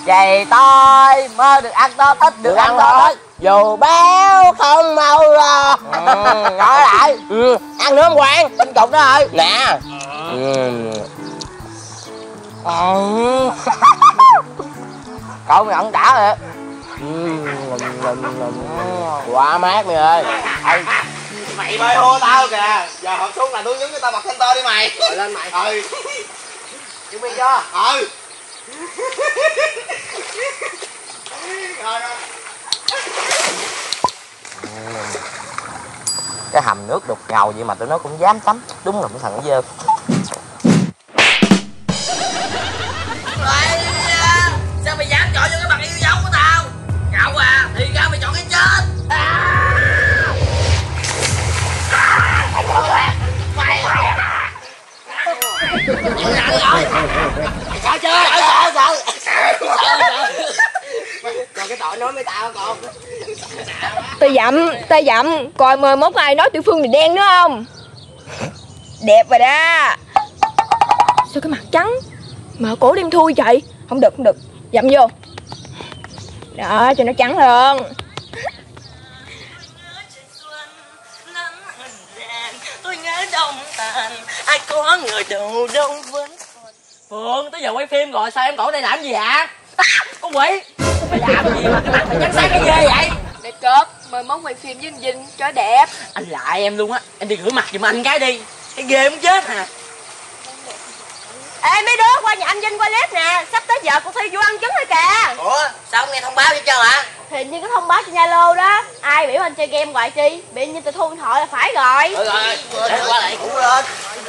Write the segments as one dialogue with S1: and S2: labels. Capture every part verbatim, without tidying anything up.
S1: Vậy tôi mơ được ăn to thích được, được ăn to thích. Dù béo không mau lo. Ừ, nói lại. Ừ, ăn nữa không Quang? Bên cục đó rồi. Nè. Ừ. Ừ. Cậu mày ăn đã rồi. Ừ. Quá mát mày ơi. Ê.
S2: Mày bơi hô tao kìa. Giờ học xuống là tôi nhúng cho tao bật center đi mày.
S1: Rồi lên mày.
S2: Ừ.
S1: Chuẩn bị chưa?
S2: Ừ. Rồi rồi.
S1: Cái hầm nước đục ngầu vậy mà tụi nó cũng dám tắm. Đúng là cái thằng dơ.
S3: Sao mày dám chọn cho cái mặt yêu dấu của tao? Cậu à, thì ra mày chọn cái chết. À. Mày rồi. Sợ chưa? Sợ sợ sợ. Còn cái tội nói với tao còn.
S4: Tao dặm, tao dặm. Coi mời mốt ai nói Tiểu Phương thì đen nữa không? Đẹp rồi đó. Sao cái mặt trắng mà cổ đêm thui vậy? Không được, không được. Dặm vô. Đó, cho nó trắng hơn.
S3: Tôi nhớ đông tàn, ai có người đầu đông vẫn còn. Phương, tới giờ quay phim rồi, sao em còn ở đây làm gì hả? Con quỷ, mày làm gì mà cái mặt mày trắng sáng cái ghê vậy?
S4: Để cớp, mời mốt quay phim với anh Vinh cho đẹp.
S3: Anh lại em luôn á, em đi rửa mặt giùm anh cái đi. Cái ghê muốn chết hả?
S4: Ê mấy đứa, qua nhà anh Vinh quay clip nè. Sắp tới giờ cuộc thi vô ăn trứng rồi kìa.
S3: Ủa, sao không nghe thông báo vậy trơn hả?
S4: Thì như cái thông báo trên Zalo đó. Ai biểu anh chơi game hoài chi, bị như tịch thu điện thoại là phải rồi.
S3: Ừ rồi, để qua lại cũng lên.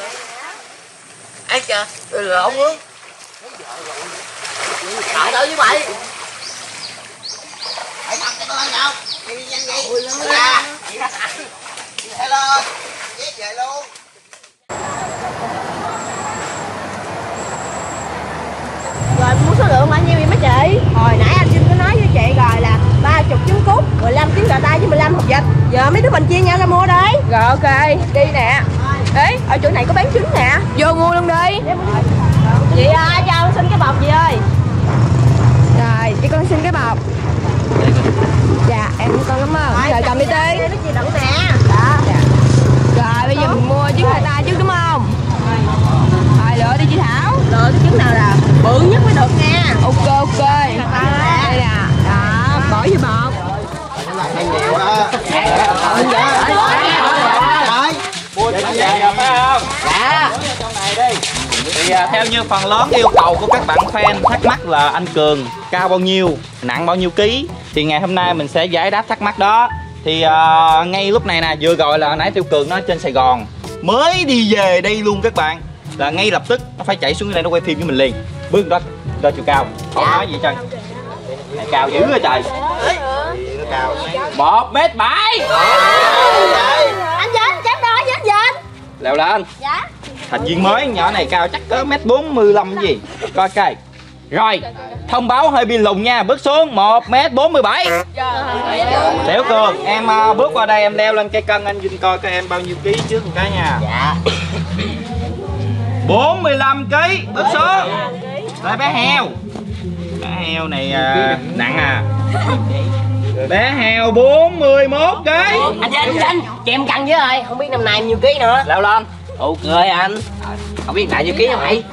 S3: Ê kìa, là ông hướng. Đợi đâu với mày.
S2: Hãy tập cho tôi nào. Đi nhanh đi. Ui lớn ra. Hello. Viết về luôn.
S4: Rồi muốn số lượng bao nhiêu vậy mấy chị? Hồi nãy anh Vinh có nói với chị rồi là ba mươi trứng cút, mười lăm trứng gà tây với mười lăm hột vịt. Giờ mấy đứa mình chia nhau ra mua đây. Rồi ok, đi nè. Ê, ở chỗ này có bán trứng nè. Vô mua luôn đi. Chị ơi, cho con xin cái bọc chị ơi. Rồi, chị con xin cái bọc. Dạ, em con cảm ơn. Rồi cầm đi đi. Nó chị đựng nè. Đó. Rồi bây giờ mình mua trứng gà tây trước đúng không? Rồi lựa đi chị Thảo. Lựa cái trứng nào là bự nhất mới được nha. Ok ok. Đây nè. Đó, bỏ vô bọc.
S2: Hay nhiều á.
S5: Mua trứng về rồi phải không?
S3: Dạ.
S5: Trong này đi. Thì uh, theo như phần lớn yêu cầu của các bạn fan thắc mắc là anh Cường cao bao nhiêu, nặng bao nhiêu ký, thì ngày hôm nay mình sẽ giải đáp thắc mắc đó. Thì uh, ngay lúc này nè, vừa gọi là nãy Tiêu Cường nó trên Sài Gòn mới đi về đây luôn các bạn, là ngay lập tức nó phải chạy xuống đây nó quay phim với mình liền. Bước đó đo chiều cao không nói gì trơn. Này cao dữ rồi trời. Một mét bảy.
S4: Anh Vinh chém đo với anh Vinh.
S5: Leo lên.
S4: Dạ.
S5: Thành viên mới nhỏ này cao chắc có mét bốn mươi lăm gì. Coi coi. Rồi, thông báo hơi bị lùn nha, bước xuống một mét bốn mươi bảy. Tiểu Cường, em uh, bước qua đây em leo lên cây cân anh Vinh coi coi em bao nhiêu ký trước một cái nha.
S3: Dạ.
S5: bốn mươi lăm ký, bước xuống. Đây bé heo. Bé heo này uh, nặng à. Bé heo bốn mươi mốt ký.
S3: Anh Vinh, anh Vinh, cho em cân với ơi, không biết năm nay nhiêu ký nữa.
S5: Leo lên.
S3: Ok anh. Không biết lại nhiêu ký hả mày?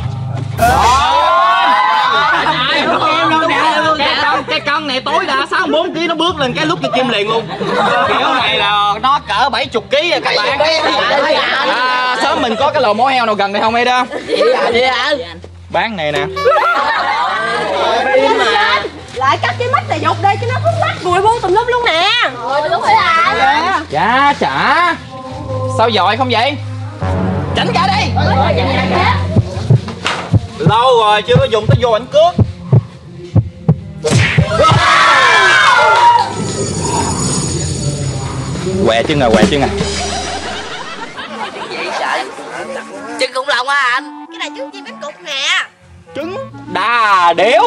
S5: Cái cân này tối đa sáu mươi bốn ký nó bước lên cái lúc cái kim liền luôn. Kiểu này là nó cỡ bảy mươi ký rồi các bạn. À, sớm mình có cái lò mổ heo nào gần đây không hay đó.
S3: Gì hả?
S5: Bán này nè.
S4: Lại cắt cái mắt này dục đây cho nó phút mắt mùi bu tùm lum luôn nè. Rồi đúng rồi à.
S5: Dạ chả. Sao dội không vậy? Chảnh cả đi. Lâu rồi chưa có dùng tới vô ảnh cước. Què chứ à, què chứ à.
S3: Gì vậy? Trứng khủng long hả anh?
S4: Cái này trứng chim cánh cụt nè.
S5: Trứng đà điểu.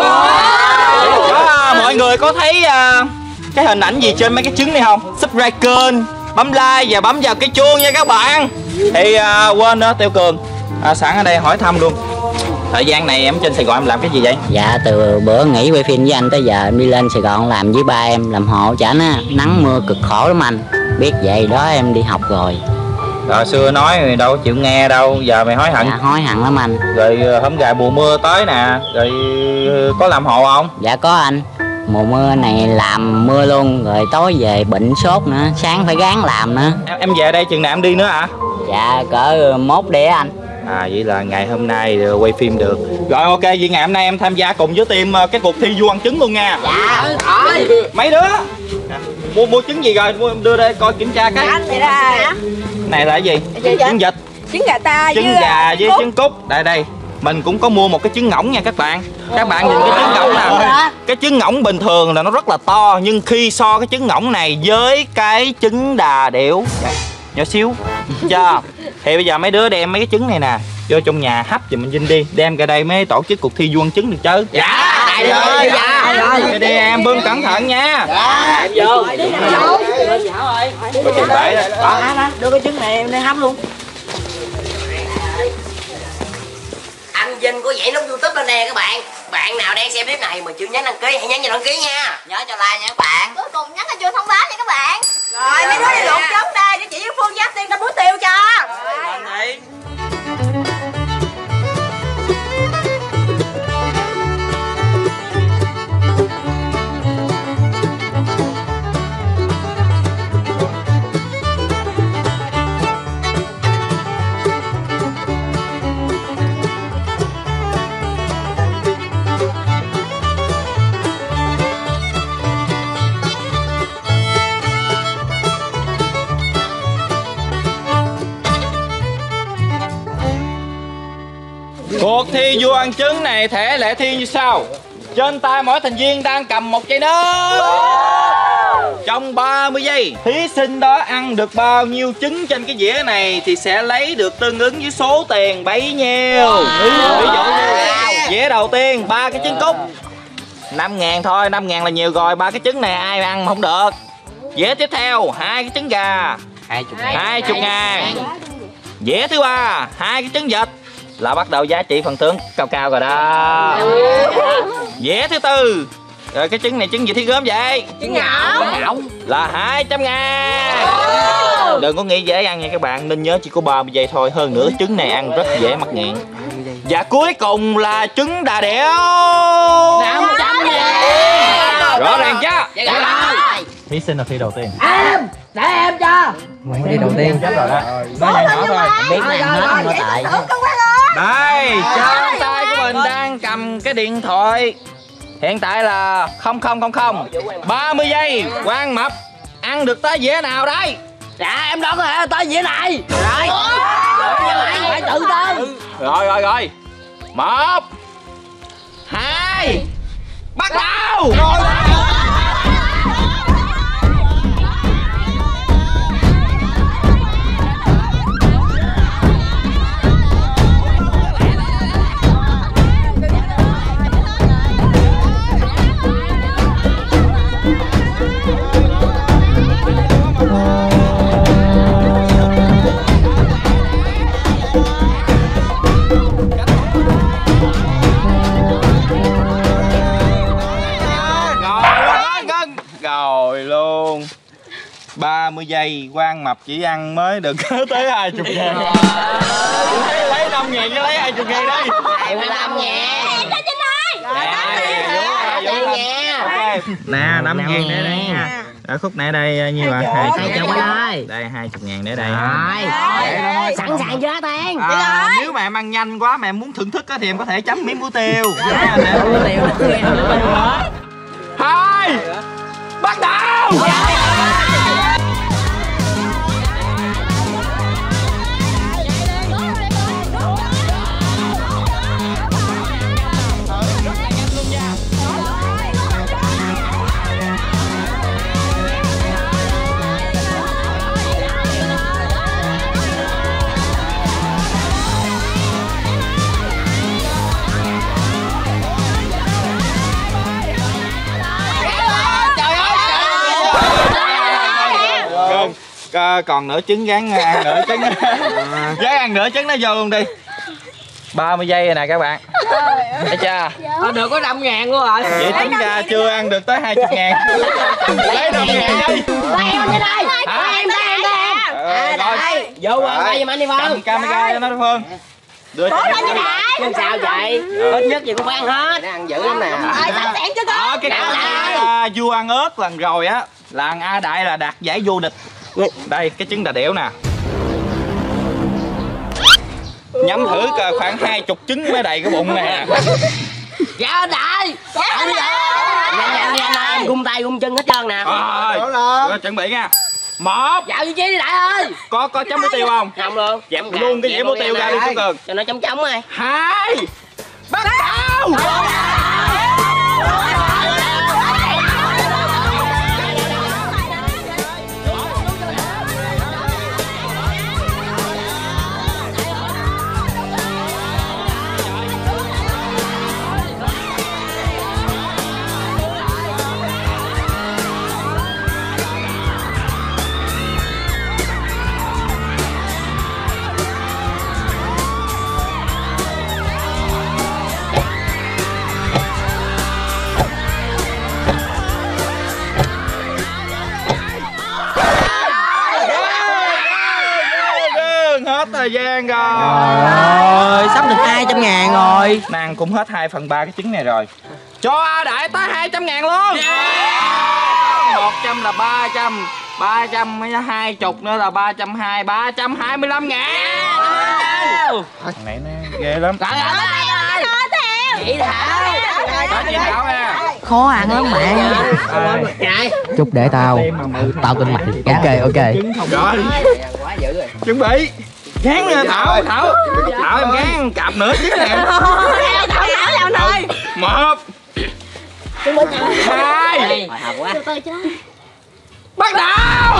S5: Có, mọi người có thấy uh, cái hình ảnh gì trên mấy cái trứng này không? Subscribe kênh, bấm like và bấm vào cái chuông nha các bạn. Thì uh, quên nữa Tiêu Cường, à, sẵn ở đây hỏi thăm luôn. Thời gian này em trên Sài Gòn em làm cái gì vậy?
S6: Dạ từ bữa nghỉ quay phim với anh tới giờ em đi lên Sài Gòn làm với ba em làm hộ cho anh á. Nắng mưa cực khổ lắm anh. Biết vậy đó em đi học rồi.
S5: Rồi xưa nói mày đâu chịu nghe đâu, giờ mày hối hận.
S6: Dạ hối hận lắm anh.
S5: Rồi hôm gà mùa mưa tới nè, rồi có làm hộ không?
S6: Dạ có anh. Mùa mưa này làm mưa luôn, rồi tối về bệnh sốt nữa, sáng phải gắng làm nữa.
S5: Em, em về đây chừng nào em đi nữa hả?
S6: Dạ cỡ mốt đĩa anh.
S5: À vậy là ngày hôm nay quay phim được. Rồi ok, vậy ngày hôm nay em tham gia cùng với team cái cuộc thi vua ăn trứng luôn nha.
S6: Dạ.
S5: Mấy đứa mua mua trứng gì rồi, mua đưa đây coi kiểm tra cái.
S4: Anh vậy ra.
S5: Này là cái gì? Trứng vịt,
S4: Trứng gà ta
S5: trứng
S4: với
S5: gà với trứng cút. Đây đây, mình cũng có mua một cái trứng ngỗng nha các bạn. Các bạn nhìn cái trứng ngỗng nào. Cái trứng ngỗng bình thường là nó rất là to, nhưng khi so cái trứng ngỗng này với cái trứng đà điểu nhỏ xíu chưa, thì bây giờ mấy đứa đem mấy cái trứng này nè vô trong nhà hấp giùm mình Vinh đi, đem ra đây mới tổ chức cuộc thi vua ăn trứng được chứ.
S3: Dạ rồi, dạ
S5: rồi. Đi em bưng cẩn thận nha.
S3: Dạ em vô. Lên dạ ơi.
S4: Đưa cái trứng này em đi hấp luôn.
S1: Anh Vinh có dạy nấu YouTube lên nè các bạn. Bạn nào đang xem clip này mà chưa nhấn đăng ký hãy nhấn vào đăng ký nha.
S6: Nhớ cho like nha các bạn.
S4: Cuối cùng nhấn là chưa thông báo nha các bạn. Rồi mấy đứa đi luộc trứng đây để chị với Phương giá tiền ta muối tiêu cho.
S5: Cuộc thi vua ăn trứng này thể lệ thi như sau. Trên tay mỗi thành viên đang cầm một chai nước. Trong ba mươi giây, thí sinh đó ăn được bao nhiêu trứng trên cái dĩa này thì sẽ lấy được tương ứng với số tiền bấy nhiêu. Ví dụ như dĩa đầu tiên ba cái trứng cút năm ngàn thôi, năm ngàn là nhiều rồi, ba cái trứng này ai ăn mà không được. Dĩa tiếp theo hai cái trứng gà hai chục ngàn. Dĩa thứ ba hai cái trứng vịt là bắt đầu giá trị phần thưởng cao cao rồi đó. Dĩa thứ tư, rồi cái trứng này trứng gì thấy gớm vậy?
S4: Trứng ngỗng
S5: là hai trăm ngàn. Đừng có nghĩ dễ ăn nha các bạn, nên nhớ chỉ có ba mươi giây thôi. Hơn nữa trứng này ăn rất dễ mắc nghiện. Và cuối cùng là trứng đà điểu
S3: năm trăm ngàn.
S5: Rõ ràng chứ?
S7: Thí sinh là thi đầu tiên.
S3: Em, để em cho.
S7: Mày đi đầu tiên chết rồi đó. Nó nhỏ nhỏ thôi.
S6: Biết ăn hết không có tại.
S5: Đây, trên tay của mình đang cầm cái điện thoại. Hiện tại là không không không không ba mươi giây. Quang Mập ăn được tới dĩa nào đây?
S3: Dạ em đâu có thể tới dĩa này. Rồi. Anh phải tự tin.
S5: Rồi rồi rồi. Một, hai, bắt đầu. Rồi. Rồi luôn. ba mươi giây Quang Mập chỉ ăn mới được tới hai mươi ngàn. Lấy, lấy năm ngàn cho lấy hai mươi ngàn đi.
S1: hai mươi lăm ngàn.
S4: Em cho Trinh ơi.
S5: Ok. Nè năm ngàn để đây nha. Ở khúc này đây nhiêu ạ? hai mươi
S6: ơi.
S5: Đây hai mươi ngàn để đây.
S6: Rồi. Sẵn sàng chưa tiền.
S5: À, nếu mà em ăn nhanh quá mà em muốn thưởng thức thì em có thể chấm miếng muối tiêu. Hai, bắt đầu. Còn nửa trứng gắn ăn nửa trứng. Gắn ăn nửa trứng nó vô luôn đi. ba mươi giây rồi nè các bạn. Thấy chưa?
S3: Thôi được có năm ngàn luôn rồi.
S5: Vậy tính ra chưa ăn được tới hai mươi ngàn. Lấy năm ngàn đi.
S4: Ba em đi đây. Ba em, ba em, ba em.
S5: Ờ, rồi.
S3: Vô qua tay giùm anh đi Phong.
S5: Cầm camera cho nó Phương. Đưa cho
S4: Lên cho đại.
S3: Chứ sao vậy? Ít nhất gì cũng phải ăn hết.
S1: Nó ăn dữ lắm nè.
S4: Rồi sẵn sàng cho con.
S5: Ờ, cái cảnh vua ăn ớt lần rồi á là thằng A Đại là đạt giải vô địch. Đây cái trứng đà đẻo nè. Nhắm thử coi khoảng hai chục trứng mới đầy cái bụng nè.
S3: Dạ anh Đại. Dạ đi Nhanh nhanh nhanh em gung tay gung chân hết trơn nè.
S5: Rồi, rồi chuẩn bị nha. Một.
S3: Dạo vị trí đi Đại ơi.
S5: Có có chấm muối tiêu không?
S3: Không luôn.
S5: Dẹp luôn cái dĩa muối tiêu ra đi chú Cường.
S3: Cho nó chấm chấm ơi.
S5: Hai. Bắt đầu. Hết thời gian rồi.
S3: Rồi sắp được hai trăm ngàn rồi.
S5: Nàng cũng hết hai phần ba cái trứng này rồi. Cho A Đại tới hai trăm ngàn luôn. Một trăm là ba trăm, ba trăm với hai chục nữa là ba trăm hai, ba trăm hai mươi lăm ngàn. Thằng này nó ghê lắm.
S3: Rồi rồi rồi. Chị Thảo.
S5: Đó chị Thảo nha.
S6: Khó ăn lắm mẹ. Chút để tao tao tin mày. Ok ok.
S5: Rồi.
S1: Quá dữ rồi.
S5: Chuẩn bị. Gán nè Thảo, Thảo. Thảo em gán cạp nửa chiếc nè.
S4: Thảo Thảo nào ơi.
S5: Một. Hai.
S3: Hợp quá.
S5: Bắt đầu.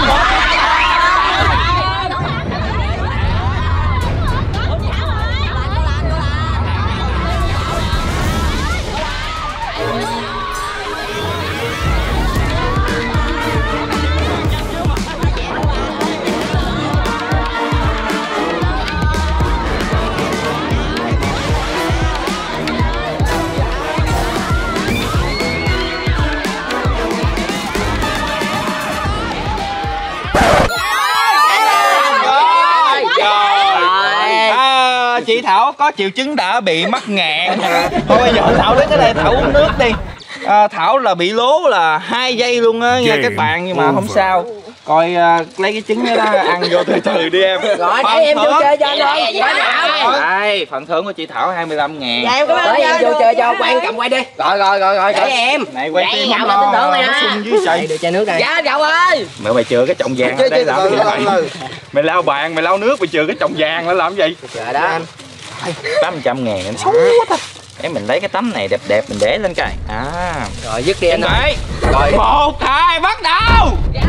S5: Chị Thảo có triệu chứng đã bị mắc ngạn. Thôi bây giờ Thảo đến cái đây Thảo uống nước đi. À, Thảo là bị lố là hai giây luôn á nha các bạn, nhưng mà không sao. Coi uh, lấy cái trứng đó ăn vô từ từ đi em.
S3: Rồi để em vô chơi cho anh thôi.
S5: Đây phần thưởng của chị Thảo hai mươi lăm ngàn.
S3: Dạ em cảm ơn em vô chơi cho quan cầm quay đi.
S1: Rồi rồi rồi rồi.
S3: Để em.
S5: Này quay
S3: Vậy
S5: phim
S3: dạo
S5: không
S3: là tin tưởng mày
S5: nó
S3: nè.
S5: sung dưới trời.
S3: Được chai nước này. Dạ cậu ơi.
S5: Mẹ mày chừa cái chồng vàng ở đây làm gì mày? Mày lau bàn, mày lau nước, mày chừa cái chồng vàng nó làm gì?
S3: Trời đó.
S5: tám trăm ngàn em xấu quá. Để mình lấy cái tấm này đẹp đẹp mình để lên cây. À.
S3: Rồi dứt đi anh ơi.
S5: Rồi một hai bắt đầu.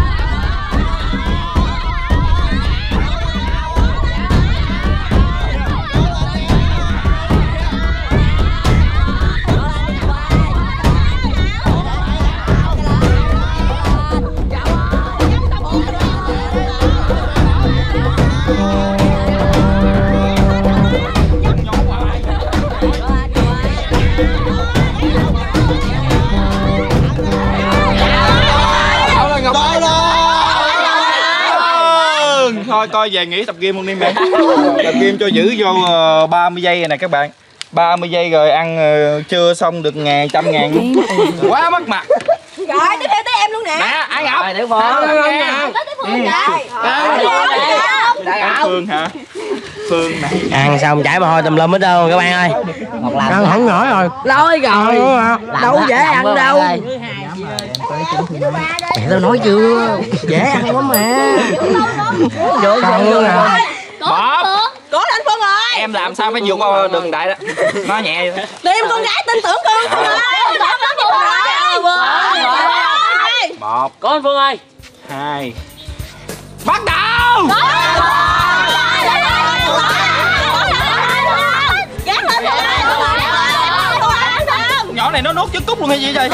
S5: Thôi coi về nghỉ tập gym luôn đi mẹ. Tập gym cho giữ vô uh, ba mươi giây rồi nè các bạn. ba mươi giây rồi ăn uh, chưa xong được ngàn trăm ngàn. Quá mất mặt.
S4: Rồi tiếp theo tới em luôn nè.
S5: Nè Ai Ngọc.
S3: Để Phương.
S5: Phương hả? Phương này.
S3: Ăn xong chảy mồ hôi tùm lum hết đâu các bạn ơi.
S6: Ăn không nổi rồi.
S3: Lôi rồi. Đâu dễ ăn đâu.
S6: Mẹ tao nói chưa. Dễ ăn lắm mà. Còn luôn à.
S5: Bóp.
S4: Cố lên Phương ơi.
S5: Em làm sao phải vượt qua đường đại đó. Nó nhẹ.
S4: Tìm con gái tin tưởng con Phương ơi.
S5: Một.
S3: Có anh Phương ơi.
S5: Hai. Bắt đầu. Nhỏ này nó nuốt trứng cút luôn hay gì vậy?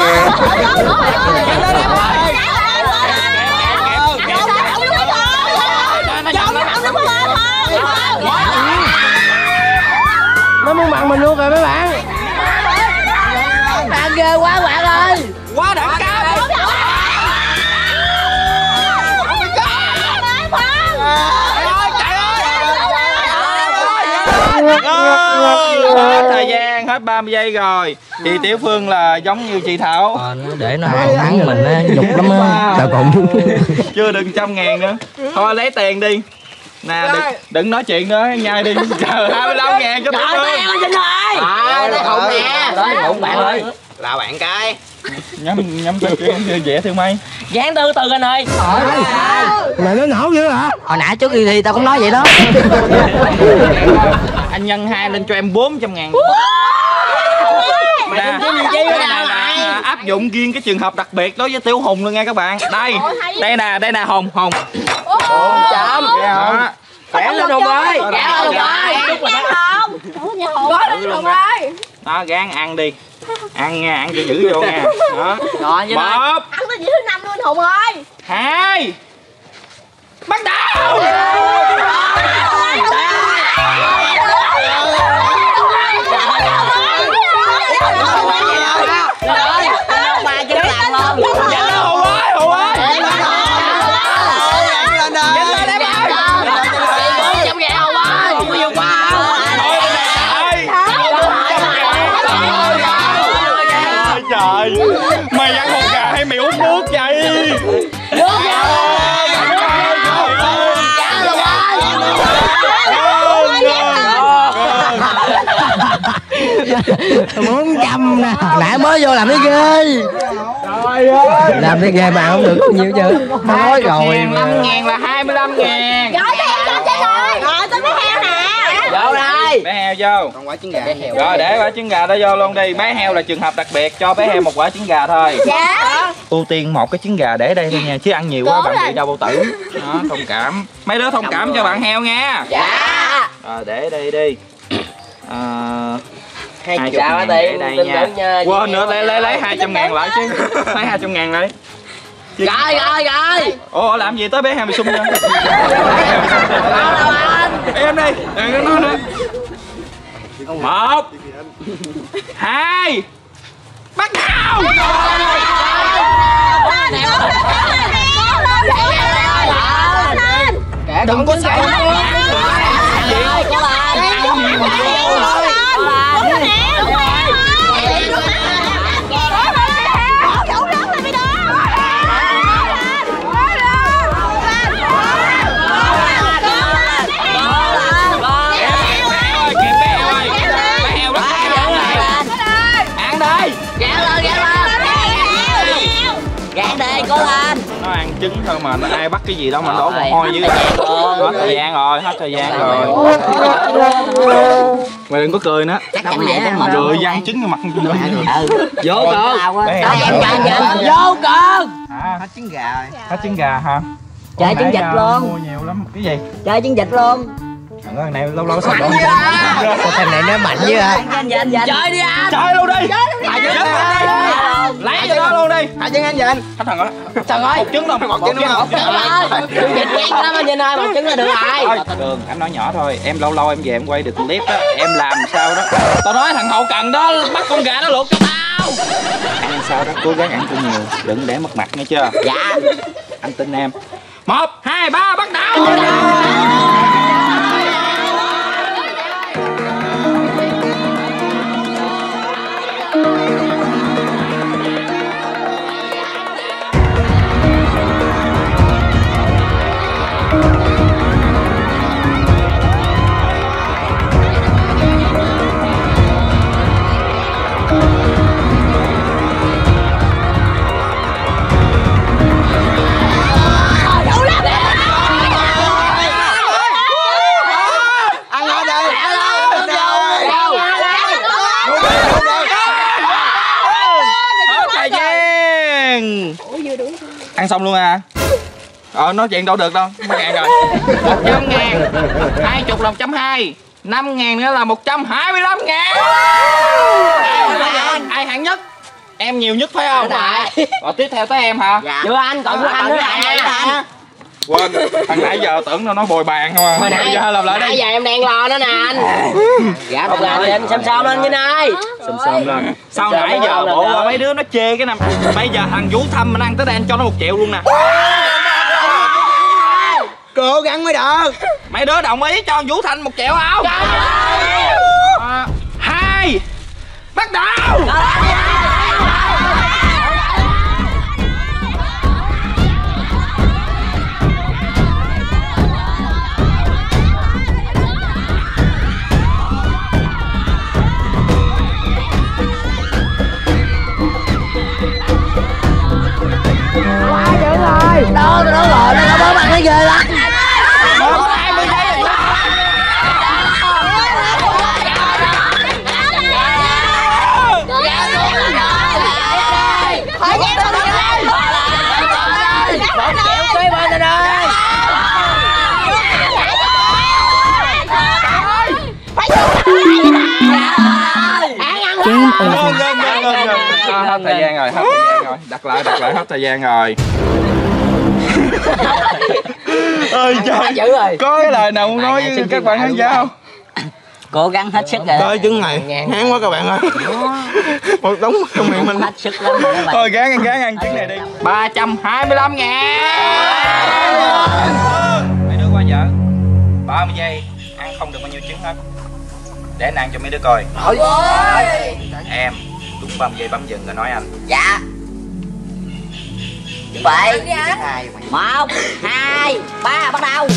S3: Nó muốn mặn mình luôn rồi mấy bạn. anh ghê quá bạn ơi.
S5: Quá đẳng cấp. Hết thời gian, hết ba mươi giây rồi. Chị Tiểu Phương là giống như chị Thảo.
S3: Ờ, để nó hàng thắng mình á, dục lắm á. Trời cũng
S5: chưa được trăm ngàn nữa. Thôi lấy tiền đi. Nè, đừng, đừng nói chuyện nữa, nhai đi. Chờ hai mươi lăm ngàn cho Tiểu Phương.
S1: À, nó khùng nè.
S3: Đó, khùng bạn ơi.
S2: Là bạn cái.
S5: Nhắm nhắm từ dễ thương mày.
S3: Dán từ từ anh ơi.
S7: Mày nói nổ dữ hả?
S3: Hồi nãy trước khi thi tao cũng nói vậy đó.
S5: Anh nhân hai lên cho em bốn trăm ngàn. Nè, áp dụng riêng cái trường hợp đặc biệt đối với Tiểu Hùng luôn nha các bạn. Đây, đây nè, đây nè Hùng, Hùng.
S1: Hùng chấm.
S5: Đó.
S3: Khỏe lên Hùng ơi.
S4: Dạ Hùng ơi. Không. Có lên Hùng ơi.
S5: Đó, gán ăn đi. Ăn nha, ăn cho dữ vô nha. Đó.
S3: Rồi như
S5: Một,
S4: Ăn tới gì thứ năm luôn Hùng ơi.
S5: hai, bắt đầu.
S3: ba chứ làm luôn.
S5: Nhanh lên Hùng ơi, Hùng ơi. Nhanh lên em ơi.
S3: bốn trăm ngàn Hùng ơi. Không có nhiều quá.
S5: Trời, mày ăn hột gà hay mày uống nước vậy?
S3: Nước
S7: Bốn trăm nè. Nãy mới vô làm cái ghê. Làm cái ghê mà không được nhiều chứ. Nói rồi.
S5: năm ngàn là hai mươi lăm ngàn.
S4: Rồi tới em cho chơi rồi. Rồi tới mấy heo nè.
S3: vô đây.
S5: Bé heo vô.
S2: Con quả trứng gà.
S5: Rồi để quả trứng gà đó vô luôn đi. Bé heo là trường hợp đặc biệt, cho bé heo một quả trứng gà thôi.
S4: Dạ.
S5: Ưu tiên một cái trứng gà để đây thôi nha, chứ ăn nhiều quá bạn bị đau bao tử. Đó, thông cảm. Mấy đứa thông cảm cho bạn heo nha.
S3: Dạ.
S5: Rồi để đây đi. À,
S1: Hai
S5: hai
S1: chục
S5: chục
S1: ngàn
S5: ngàn để
S1: tiền
S5: đây
S1: tin
S5: nha.
S1: tưởng nha.
S5: Quên nữa, lấy lấy lấy hai trăm ngàn lại chứ. Lấy hai trăm ngàn lại.
S3: Rồi rồi rồi.
S5: Ồ, làm gì tới bé heo mày sung nha.
S3: Đâu anh.
S5: Em đi, đừng có nói nữa. Một, hai, bắt đầu.
S3: Đừng có sợ. Rồi có
S5: nó ăn trứng thôi mà nó ai bắt cái gì đâu mà đổ mồ hôi dữ. Hết thời gian rồi, hết thời gian rồi. Mày đừng có cười nữa. Rồi văng trứng vào mặt con rồi.
S3: Vô con.
S5: Vô
S3: Vô con.
S2: Hết trứng gà rồi.
S5: hết trứng gà hả?
S3: Chơi trứng vịt luôn.
S5: Mua nhiều lắm. Cái gì?
S3: Chơi trứng vịt luôn.
S5: Thằng này lâu lâu sao đổ.
S7: Thằng này nó mạnh dữ hả?
S3: Chơi đi anh.
S5: Chơi luôn đi. Lấy cho nó luôn đi.
S2: Hai trứng anh dành.
S5: Hết thằng đó.
S3: Trời ơi.
S5: Một trứng đâu.
S2: Một trứng đúng không?
S3: Trứng vịt ghét lắm anh Vinh ơi, một trứng là được rồi.
S5: Đường, anh nói nhỏ thôi. Em lâu lâu em về em quay được clip á, em làm sao đó. Tao nói thằng hậu cần đó bắt con gà nó luộc cho tao. Ăn sao đó cố gắng ăn cho nhiều, đừng để mất mặt nghe chưa?
S3: Dạ.
S5: Anh tin em. Một, hai, ba, bắt đầu. Ăn xong luôn à? Ờ, nói chuyện đâu được đâu, mấy ngàn rồi. Một trăm ngàn, hai chục là một trăm hai, năm ngàn nữa là một trăm hai mươi lăm ngàn. Ai, ai hạng nhất? Em nhiều nhất phải không?
S3: Dạ.
S5: Rồi tiếp theo tới em hả?
S3: Dạ. Chưa anh, còn của anh nữa anh.
S5: Quên, thằng nãy giờ tưởng nó nói bồi bàn không à.
S1: Hồi nãy
S5: giờ làm lại
S1: nãy
S5: đi.
S1: giờ em đang lo nó nè anh. Dạ không làm thì anh xăm xăm lên Vinh ơi.
S5: Xăm xăm lên. Sao nãy giờ bộ mấy đứa nó chê cái năm. Bây giờ thằng Vũ Thăm mình ăn tới đây anh cho nó một triệu luôn nè.
S2: Cố gắng mới được.
S5: Mấy đứa đồng ý cho Vũ Thanh một triệu không? À, hai bắt đầu.
S7: Đó, nó rồi, nó bó mặt nó ghê lắm.
S5: Hết thời gian rồi, hết thời gian rồi. Đặt lại, đặt lại, hết thời gian rồi. Ơi trời, có cái lời nào muốn nói với các bạn khán giả không?
S6: Cố gắng hết sức rồi.
S2: Coi trứng này ngán quá các bạn ơi. Một đống trong miệng mình.
S6: Hết sức lắm rồi các bạn.
S5: Thôi gán ăn gán ăn trứng này đi. ba trăm hai mươi lăm ngàn. Mấy đứa qua vợ ba mươi giây ăn không được bao nhiêu trứng hết. Để anh ăn cho mấy đứa coi. Em đúng ba mươi giây bấm dừng rồi nói anh.
S1: Dạ. Chuẩn bị. Một, hai, ba, bắt đầu.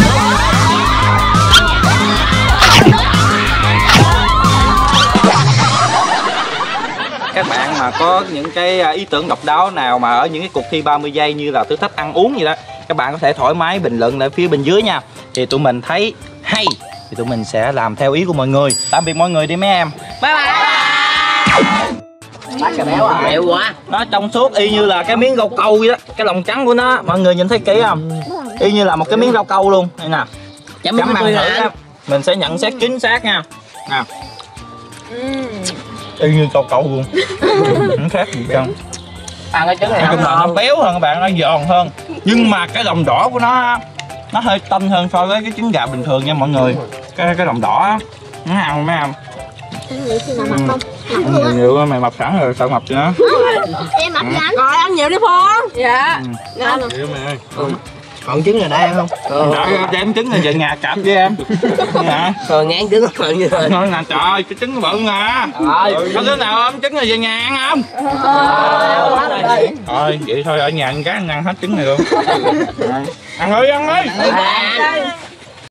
S5: Các bạn mà có những cái ý tưởng độc đáo nào mà ở những cái cuộc thi ba mươi giây như là thử thách ăn uống gì đó, các bạn có thể thoải mái bình luận ở phía bên dưới nha. Thì tụi mình thấy hay thì tụi mình sẽ làm theo ý của mọi người. Tạm biệt mọi người đi mấy em.
S1: Bye bye. Bác cà béo à, béo quá.
S5: Nó trong suốt y như là cái miếng rau câu vậy đó. Cái lòng trắng của nó, mọi người nhìn thấy kỹ không? Y như là một cái miếng rau câu luôn. Đây nè. Chấm ăn thử đó. Mình sẽ nhận xét chính xác nha. Nè. Y như rau câu luôn. Không khác gì không?
S1: Ăn cái trứng này
S5: không nó béo hơn các bạn, nó giòn hơn. Nhưng mà cái lòng đỏ của nó nó hơi tanh hơn so với cái trứng gà bình thường nha mọi người. Cái cái lòng đỏ á, nó ăn mấy em.
S4: Ăn nhiều khi nào mập không? Mập
S5: Nhiều nhiều mày mập sẵn rồi sao mập chứ nó.
S4: Em mập vậy anh. Rồi ăn nhiều đi Phong. Dạ. Ngon.
S5: Hiểu mày ơi.
S2: Còn trứng này đây ăn không?
S5: Đợi cho em trứng này về nhà cạp với em. Dạ.
S1: Rồi ngán trứng rồi như thế.
S5: Nói nè trời ơi, cái trứng bự nè. Rồi. Có đứa nào ôm trứng này về nhà ăn không? Thôi vậy thôi ở nhà ăn cá ăn hết trứng này luôn. Ăn ơi ăn ơi.